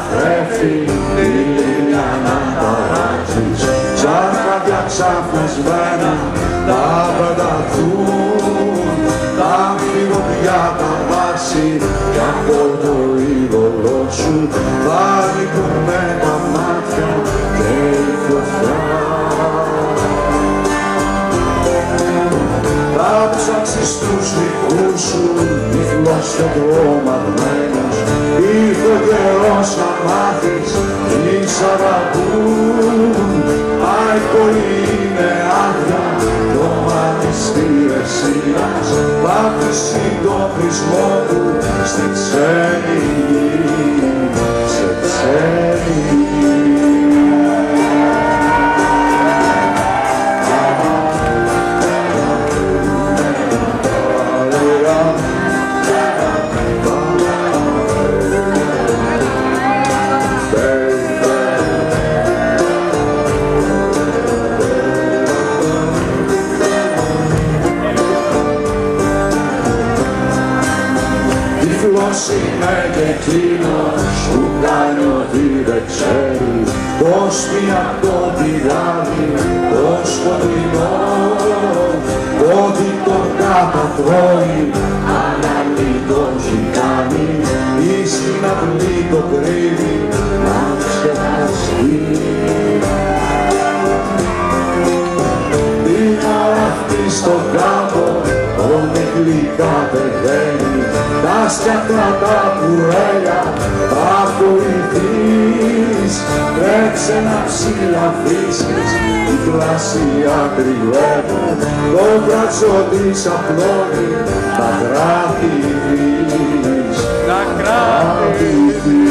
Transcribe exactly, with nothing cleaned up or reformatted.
καθρέφτη, ήλια να ταράξεις, σαν κάποια ξαφνισμένα τα πεταθούν, τα φυγοπιά τα βάση κι από το είδωλό σου θα λυπούμε τα μάτια και η φωτιά. Θα ψάξεις τους δικούς σου, τυφλός και τρομαγμένος, ήρθε ο καιρός να μάθεις τι σ' αγαπούν. Μα η πόλη είναι άδεια, το μανιστή Εσίας θα αφήσει το χρησμό του στη ξένη γη, σε ξένη γη. Είναι και εκείνος που κάνει ότι δεν ξέρει πως πια το πηγάδι το σκοτεινό, ότι τον κατατρώει αν άλλη το έχει κάνει ή στην αυλή το κρύβει να ξεχαστεί. Την ώρα αυτή στον κάτω όλη γλυκά πεθαίνει, τα σκιάχτρα τα κουρέλια θα βοηθείς. Τρέξε να ψηλαφίσεις, η πλασία κρυβεύουν, το μπράτσο της απλώνει, τα κράτη της, τα κράτη της.